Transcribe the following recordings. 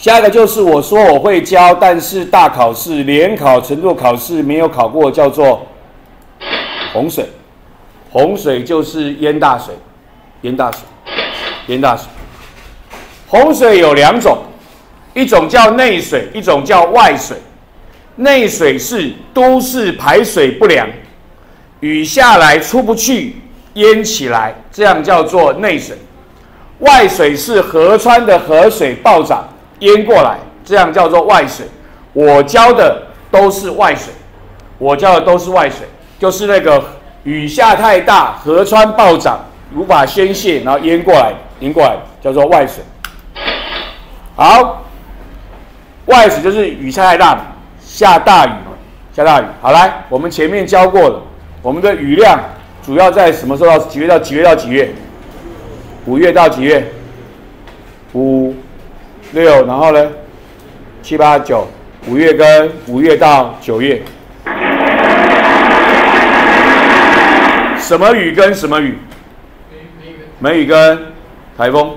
下一个就是我说我会教，但是大考试、联考、程度考试没有考过，叫做洪水。洪水就是淹大水，淹大水，淹大水。洪水有2种，一种叫内水，一种叫外水。内水是都市排水不良，雨下来出不去，淹起来，这样叫做内水。外水是河川的河水暴涨淹过来，这样叫做外水。我教的都是外水，我教的都是外水，就是那个雨下太大，河川暴涨无法宣泄，然后淹过来，叫做外水。好，外水就是雨下太大嘛，下大雨嘛，下大雨。好，来，我们前面教过了，我们的雨量主要在什么时候？几月到几月到几月？5月到几月？5、6，然后呢？7、8、9，5月跟5月到9月。什么雨跟什么雨？梅雨跟台风。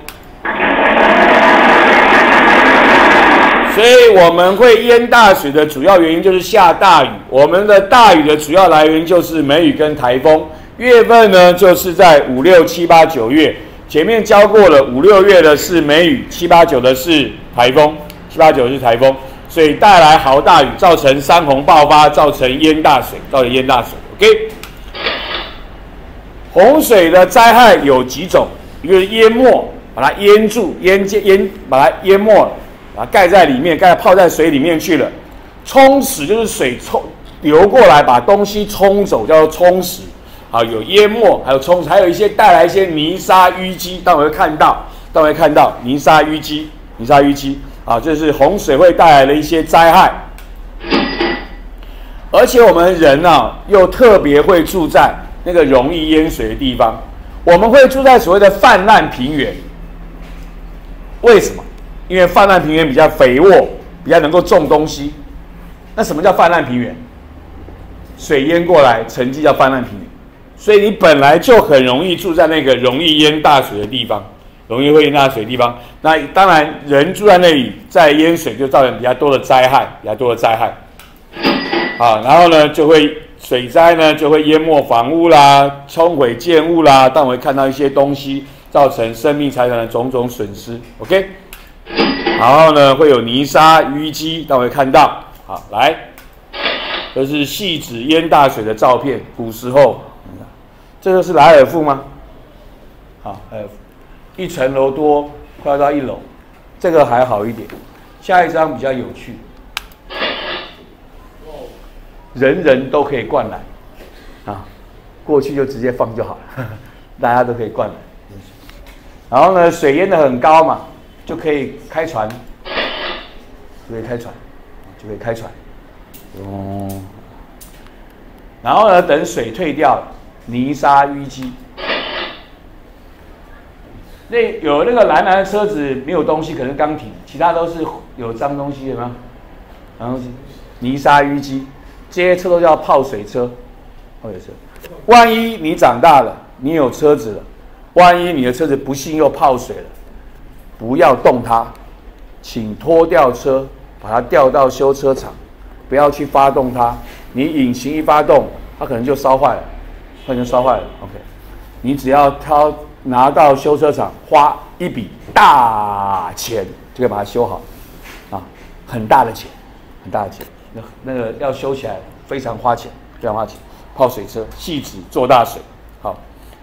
所以我们会淹大水的主要原因就是下大雨。我们的大雨的主要来源就是梅雨跟台风。月份呢，就是在5、6、7、8、9月。前面教过了，5、6月的是梅雨，7、8、9的是台风，7、8、9是台风，所以带来豪大雨，造成山洪爆发，造成淹大水，OK。洪水的灾害有几种？一个是淹没，把它淹住，把它淹没了，把它盖在里面，泡在水里面去了。冲蚀就是水流过来，把东西冲走，叫做冲蚀。啊，有淹没，还有冲蚀，还有一些带来一些泥沙淤积，待会会看到泥沙淤积啊，这是洪水会带来的一些灾害。而且我们人啊，又特别会住在那个容易淹水的地方，我们会住在所谓的泛滥平原。为什么？因为泛滥平原比较肥沃，比较能够种东西。那什么叫泛滥平原？水淹过来，沉积叫泛滥平原。所以你本来就很容易住在那个容易淹大水的地方，那当然人住在那里，再淹水就造成比较多的灾害。啊，然后呢，水灾呢就会淹没房屋啦，冲毁建物啦，但我会看到一些东西，造成生命财产的种种损失。OK， 然后呢会有泥沙淤积，但我会看到。好，来，这是汐止淹大水的照片，古时候。这个是莱尔富吗？好，莱尔富，1层楼多，快要到1楼，这个还好一点。下一张比较有趣，人人都可以灌篮啊，过去就直接放就好了，大家都可以灌篮。然后呢，水淹得很高嘛，就可以开船，然后呢，等水退掉了。泥沙淤积，有那个蓝蓝的车子没有东西，可能刚停，其他都是有脏东西，有没有？脏东西，泥沙淤积，这些车都叫泡水车。万一你长大了，你有车子了，万一你的车子不幸又泡水了，不要动它，请拖吊车把它吊到修车厂，不要去发动它。你引擎一发动，它可能就烧坏了。OK， 你只要拿到修车厂，花一笔大钱就可以把它修好，啊，很大的钱。那个要修起来非常花钱。泡水车，汐止做大水，好，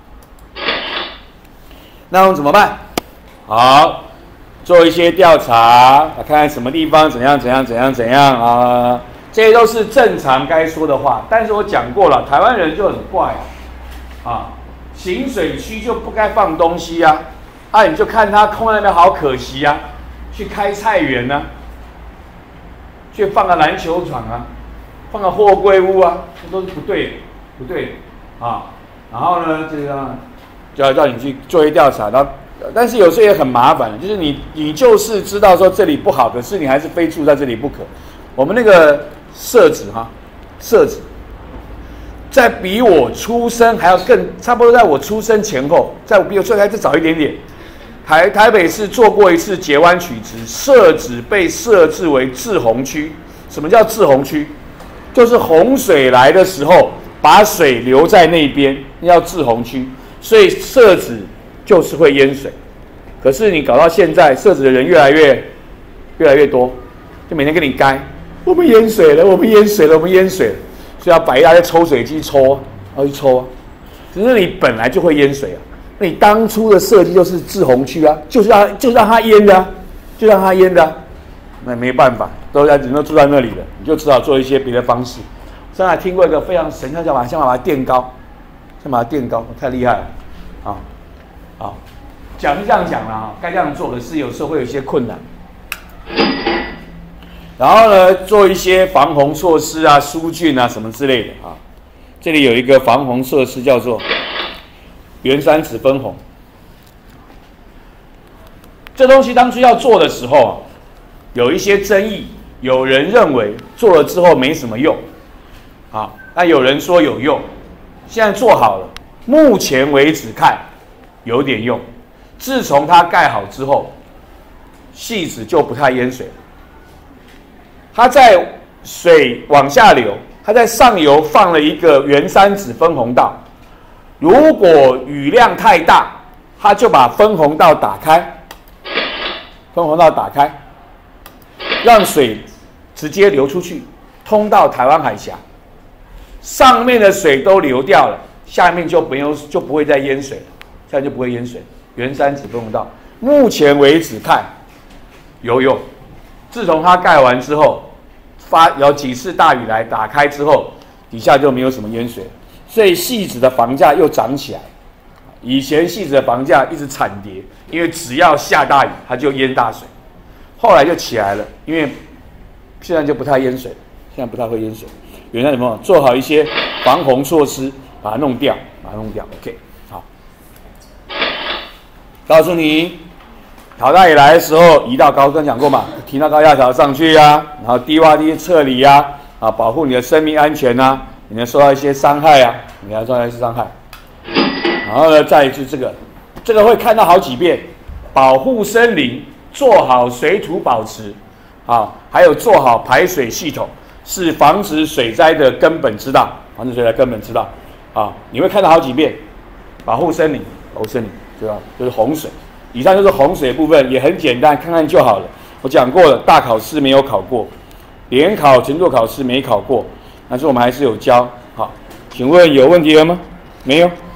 那我们怎么办？好，做一些调查，看看什么地方怎样啊。这些都是正常该说的话，但是我讲过了，台湾人就很怪啊，行水区就不该放东西啊，你就看它空在那边好可惜啊，去开菜园啊，去放个篮球场啊，放个货柜屋啊，这都是不对的啊。然后呢，这个就要叫你去做一些调查，然后但是有时候也很麻烦，就是你就是知道说这里不好，可是你还是非住在这里不可。我们那个社子，在比我出生还要更，差不多在我出生前后，在我比我出生还再早一点点， 台北市做过一次截弯取直，设址被设置为滞洪区。什么叫滞洪区？就是洪水来的时候，把水留在那边，那叫滞洪区。所以设址就是会淹水。可是你搞到现在，设置的人越来越多，就每天跟你干，我们淹水了，我们淹水了，我们淹水了，所以要摆一大堆抽水机抽啊，要去抽啊。只是你本来就会淹水啊，那你当初的设计就是滞洪区啊，就是让它淹的啊，就让它淹的啊。那没办法，人都住在那里了，你就只好做一些别的方式。上次还听过一个非常神，想把它垫高，想把它垫高，太厉害了啊！好，讲是这样讲了啊，该这样做，可是有时候会有一些困难。然后呢，做一些防洪措施啊、疏浚啊什么之类的啊。这里有一个防洪设施叫做圆山子分洪。这东西当初要做的时候啊，有一些争议，有人认为做了之后没什么用，啊，那有人说有用。现在做好了，目前为止看有点用。自从它盖好之后，汐止就不太淹水了。它在水往下流，它在上游放了一个圆山子分洪道。如果雨量太大，它就把分洪道打开，让水直接流出去，通到台湾海峡。上面的水都流掉了，下面就不会再淹水了，现在就不会淹水。圆山子分洪道，目前为止看有用。自从它盖完之后，有几次大雨来打开之后，底下就没有什么淹水，所以汐止的房价又涨起来。以前汐止的房价一直惨跌，因为只要下大雨它就淹大水，后来就起来了，因为现在就不太淹水，现在不太会淹水。原来什么？做好一些防洪措施，把它弄掉。OK， 好。告诉你，淘大以来的时候，移到高，跟讲过嘛，提到高架桥上去啊，然后低洼地撤离啊，保护你的生命安全啊，你能受到一些伤害啊，你要受到一些伤害。然后呢，再是这个会看到好几遍，保护森林，做好水土保持，还有做好排水系统，是防止水灾的根本之道。你会看到好几遍，保护森林，对吧？就是洪水。以上就是洪水的部分，也很简单，看看就好了。我讲过了，大考试没有考过，联考、程度考试没考过，但是我们还是有教。好，请问有问题了吗？没有。